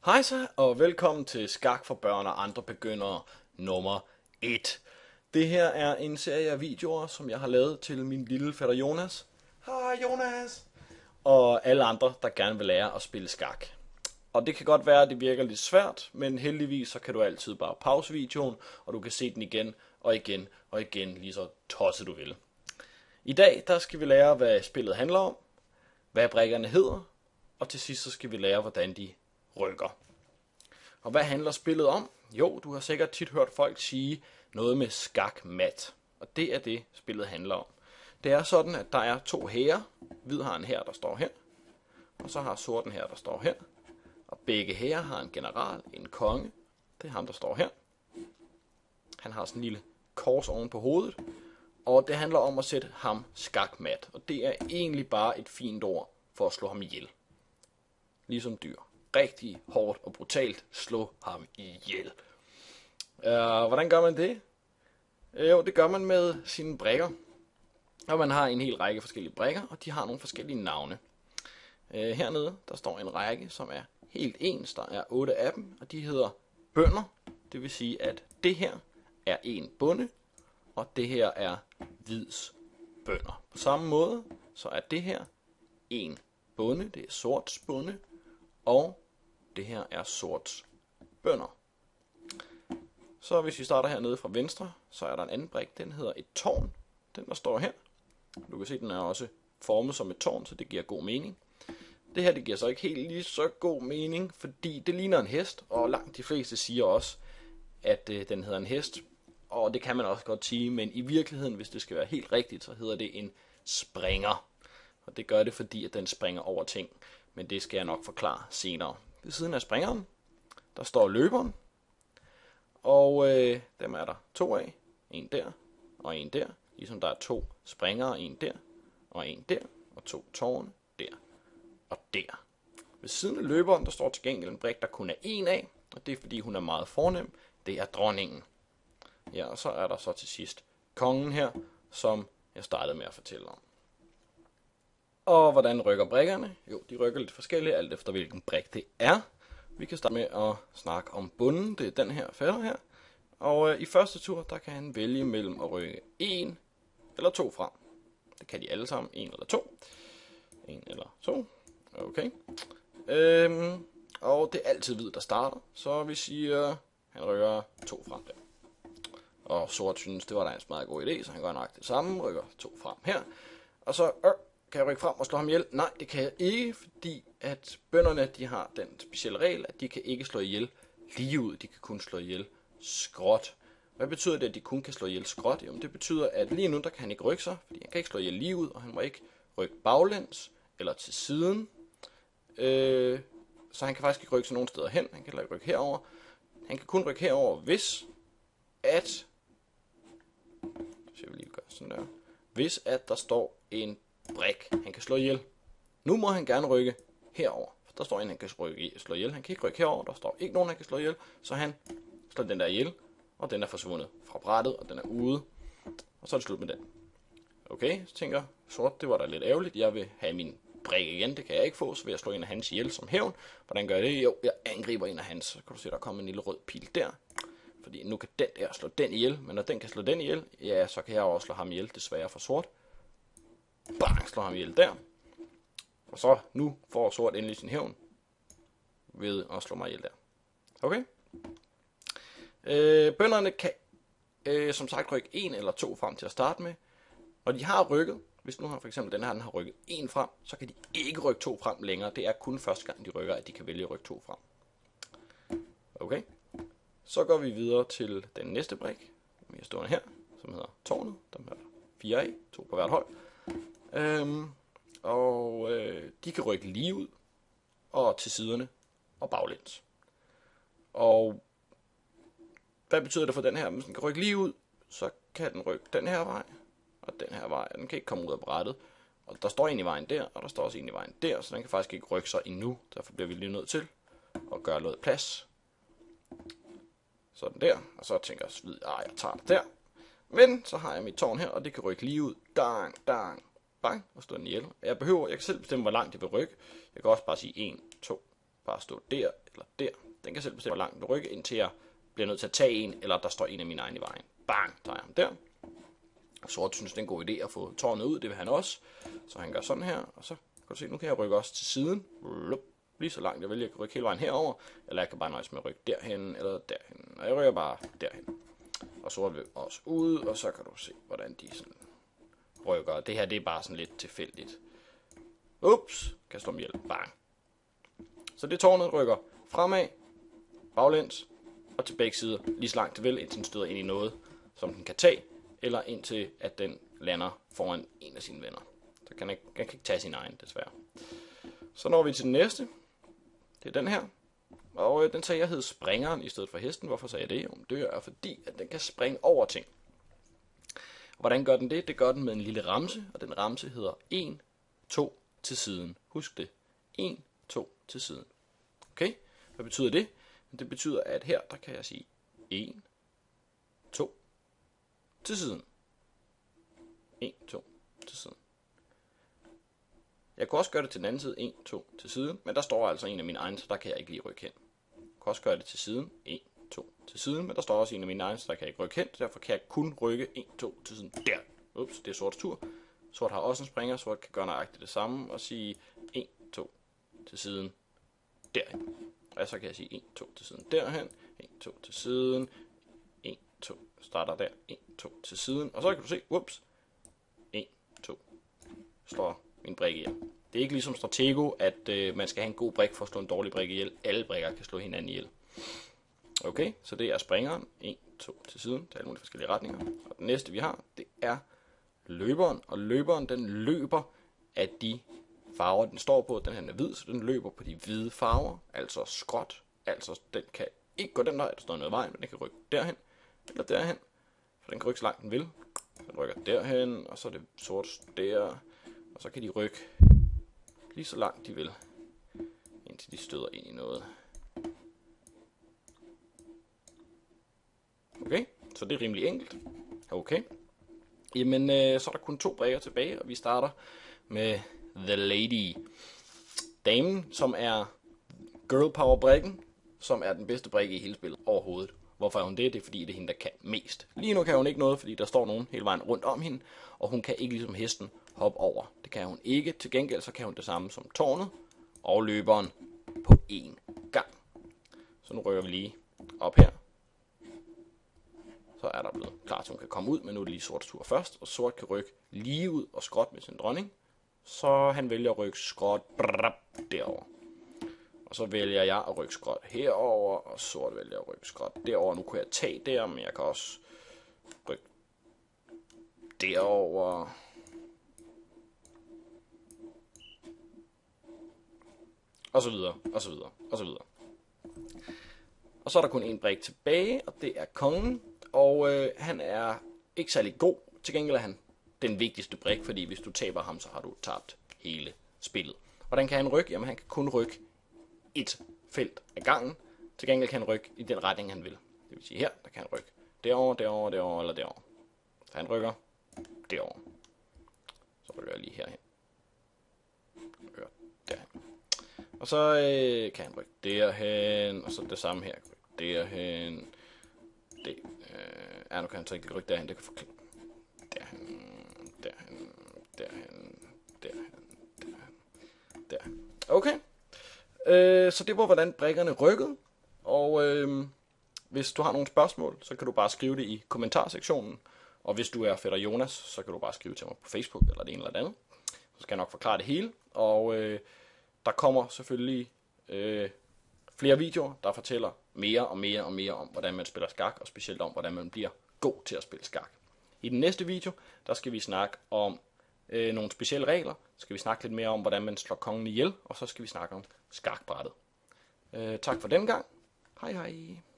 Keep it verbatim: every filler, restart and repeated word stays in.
Hej så, og velkommen til Skak for børn og andre begyndere nummer et. Det her er en serie af videoer, som jeg har lavet til min lille fætter Jonas. Hej Jonas! Og alle andre, der gerne vil lære at spille skak. Og det kan godt være, at det virker lidt svært, men heldigvis så kan du altid bare pause videoen, og du kan se den igen og igen og igen, lige så tosset du vil. I dag der skal vi lære, hvad spillet handler om, hvad brikkerne hedder, og til sidst så skal vi lære, hvordan de rykker. Og hvad handler spillet om? Jo, du har sikkert tit hørt folk sige noget med skakmat, og det er det, spillet handler om. Det er sådan, at der er to hære. Hvid har en hær, der står her, og så har sorten her, der står her. Og begge hære har en general, en konge. Det er ham, der står her. Han har sådan en lille kors oven på hovedet, og det handler om at sætte ham skakmat. Og det er egentlig bare et fint ord for at slå ham ihjel. Ligesom dyr. Rigtig hårdt og brutalt slå ham ihjel. Uh, hvordan gør man det? Uh, jo, det gør man med sine brikker. Og man har en hel række forskellige brikker, og de har nogle forskellige navne. Uh, hernede, der står en række, som er helt ens. Der er otte af dem, og de hedder bønder. Det vil sige, at det her er en bonde, og det her er hvids bønder. På samme måde, så er det her en bonde, det er sorts bonde, og det her er sorts bønder. Så hvis vi starter hernede fra venstre, så er der en anden brik, den hedder et tårn. Den der står her. Du kan se, den er også formet som et tårn, så det giver god mening. Det her det giver så ikke helt lige så god mening, fordi det ligner en hest, og langt de fleste siger også, at øh, den hedder en hest. Og det kan man også godt sige, men i virkeligheden, hvis det skal være helt rigtigt, så hedder det en springer. Og det gør det, fordi at den springer over ting, men det skal jeg nok forklare senere. Ved siden af springeren, der står løberen, og øh, dem er der to af. En der, og en der. Ligesom der er to springere, en der, og en der, og to tårne der, og der. Ved siden af løberen, der står til gengæld en brik, der kun er en af, og det er fordi hun er meget fornem. Det er dronningen. Ja, og så er der så til sidst kongen her, som jeg startede med at fortælle om. Og hvordan rykker brikkerne? Jo, de rykker lidt forskelligt, alt efter hvilken brik det er. Vi kan starte med at snakke om bunden, det er den her fætter her. Og øh, i første tur, der kan han vælge mellem at rykke en eller to frem. Det kan de alle sammen, en eller to. En eller to, okay. Øhm, og det er altid hvid, der starter, så vi siger, han rykker to frem der. Og sort synes, det var da en meget god idé, så han gør nok det samme, rykker to frem her. Og så øh, kan jeg rykke frem og slå ham ihjel? Nej, det kan jeg ikke, fordi at bønderne, de har den specielle regel, at de kan ikke slå ihjel lige ud, de kan kun slå ihjel skråt. Hvad betyder det, at de kun kan slå ihjel skråt? Jamen det betyder, at lige nu, der kan han ikke rykke sig, fordi han kan ikke slå ihjel lige ud, og han må ikke rykke baglæns eller til siden. Øh, så han kan faktisk ikke rykke sig nogen steder hen, han kan heller ikke rykke herover. Han kan kun rykke herover, hvis at, så jeg vil lige gøre sådan der, hvis at der står en brik, han kan slå ihjel. Nu må han gerne rykke herover. For der står en, han kan rykke, slå ihjel. Han kan ikke rykke herover. Der står ikke nogen, han kan slå ihjel. Så han slår den der ihjel, og den er forsvundet fra brættet, og den er ude. Og så er det slut med den. Okay, så tænker sort, det var da lidt ærgerligt. Jeg vil have min brik igen. Det kan jeg ikke få, så vil jeg slå en af hans ihjel som hævn. Hvordan gør jeg det? Jo, jeg angriber en af hans. Så kan du se, der kommer en lille rød pil der. Fordi nu kan den der slå den ihjel. Men når den kan slå den ihjel, ja, så kan jeg også slå ham ihjel, desværre for sort. Bang, slår ham ihjel der. Og så nu får sort endelig sin hævn ved at slå mig ihjel der. Okay? Øh, bønderne kan øh, som sagt rykke en eller to frem til at starte med. Og de har rykket. Hvis nu har for eksempel den her den har rykket en frem, så kan de ikke rykke to frem længere. Det er kun første gang de rykker, at de kan vælge at rykke to frem. Okay? Så går vi videre til den næste brik. Vi er stående her, som hedder tårnet. Dem er der fire af, to på hvert hold. Øhm, og øh, de kan rykke lige ud, og til siderne, og baglæns. Og hvad betyder det for den her? Hvis den kan rykke lige ud, så kan den rykke den her vej, og den her vej. Den kan ikke komme ud af brættet. Og der står en i vejen der, og der står også en i vejen der, så den kan faktisk ikke rykke sig endnu. Derfor bliver vi lige nødt til at gøre noget plads. Sådan der, og så tænker jeg, at jeg tager det der. Men så har jeg mit tårn her, og det kan rykke lige ud. Dang, dang, bang, og stå den ihjel. Jeg behøver, jeg kan selv bestemme, hvor langt jeg vil rykke. Jeg kan også bare sige en, to, bare stå der eller der. Den kan selv bestemme, hvor langt den rykke, indtil jeg bliver nødt til at tage en, eller der står en af mine egne i vejen. Bang, tager jeg ham der. Sort synes, det er en god idé at få tårnet ud, det vil han også. Så han gør sådan her, og så kan du se, nu kan jeg rykke også til siden. Lige så langt jeg vælger, jeg kan rykke hele vejen herover, eller jeg kan bare nøjes med at rykke derhen eller derhen. Og jeg rykker bare derhen. Og sort vil også ud, og så kan du se, hvordan de sådan rykker. Det her, det er bare sådan lidt tilfældigt. Ups, kan jeg slå dem ihjel. Bang. Så det tårnet rykker fremad, baglæns og til begge sider, lige så langt det vil, indtil den støder ind i noget, som den kan tage, eller indtil at den lander foran en af sine venner. Så kan den ikke, den kan ikke tage sin egen, desværre. Så når vi til den næste. Det er den her. Og øh, den sagde, jeg hed springeren i stedet for hesten. Hvorfor sagde jeg det? Jo, det er fordi, at den kan springe over ting. Og hvordan gør den det? Det gør den med en lille ramse, og den ramse hedder en, to til siden. Husk det. en, to til siden. Okay? Hvad betyder det? Det betyder, at her, der kan jeg sige en, to til siden. en, to til siden. Jeg kan også gøre det til den anden side, en, to til siden, men der står altså en af mine egne, så der kan jeg ikke lige rykke hen. Jeg kan også gøre det til siden, en, to til siden, men der står også en af mine egne, så der kan jeg ikke rykke hen, så derfor kan jeg kun rykke en, to til siden. Der! Ups, det er sorts tur. Sort har også en springer, sort kan gøre nøjagtigt det samme og sige en, to til siden, derhen. Og så kan jeg sige en, to til siden, derhen, en, to til siden, en, to, starter der, en, to til siden, og så kan du se, ups, en, to, slår min brik ihjel. Det er ikke ligesom Stratego, at øh, man skal have en god brik for at slå en dårlig brik ihjel. Alle brikker kan slå hinanden ihjel. Okay, så det er springeren. en, to til siden, til alle mulige forskellige retninger. Og den næste vi har, det er løberen. Og løberen, den løber af de farver, den står på. Den her er hvid, så den løber på de hvide farver. Altså skråt. Altså, den kan ikke gå den vej, der står noget vej, men den kan rykke derhen eller derhen. For den kan rykke så langt den vil. Den rykker derhen, og så er det sort der. Og så kan de rykke lige så langt de vil, indtil de støder ind i noget. Okay, så det er rimelig enkelt. Okay. Jamen, øh, så er der kun to brikker tilbage, og vi starter med The Lady. Damen, som er Girl Power-brikken, som er den bedste brikke i hele spillet overhovedet. Hvorfor er hun det? Det er fordi, det er hende, der kan mest. Lige nu kan hun ikke noget, fordi der står nogen hele vejen rundt om hende, og hun kan ikke ligesom hesten hoppe over. Det kan hun ikke. Til gengæld så kan hun det samme som tårnet og løberen på én gang. Så nu rykker vi lige op her. Så er der blevet klar til, hun kan komme ud, men nu er det lige sorts tur først, og sort kan rykke lige ud og skråt med sin dronning. Så han vælger at rykke skråt derover. Og så vælger jeg at rykke skråt herover, og sort vælger at rykke skråt derover. Nu kunne jeg tage der, men jeg kan også rykke derover. Og så videre, og så videre, og så videre. Og så er der kun en brik tilbage, og det er kongen. Og øh, han er ikke særlig god. Til gengæld er han den vigtigste brik, fordi hvis du taber ham, så har du tabt hele spillet. Hvordan kan han rykke? Jamen han kan kun rykke et felt ad gangen. Til gengæld kan han rykke i den retning, han vil. Det vil sige her, der kan han rykke derover, derover, derover eller derover. Så han rykker derover. Så rykker jeg lige herhen. Rykker derhen. Og så øh, kan han rykke derhen, og så det samme her. Rykke derhen. Det. Øh, ja, nu kan han så ikke rykke derhen. Det kan forklare. Derhen, derhen, derhen, derhen, derhen, derhen. Okay. Øh, så det var, hvordan brikkerne rykkede. Og øh, hvis du har nogle spørgsmål, så kan du bare skrive det i kommentarsektionen. Og hvis du er fætter Jonas, så kan du bare skrive til mig på Facebook eller det ene eller det andet. Så skal jeg nok forklare det hele. Og øh, der kommer selvfølgelig øh, flere videoer, der fortæller mere og mere og mere om, hvordan man spiller skak, og specielt om, hvordan man bliver god til at spille skak. I den næste video, der skal vi snakke om øh, nogle specielle regler. Så skal vi snakke lidt mere om, hvordan man slår kongen ihjel, og så skal vi snakke om skakbrættet. Øh, tak for den gang. Hej hej.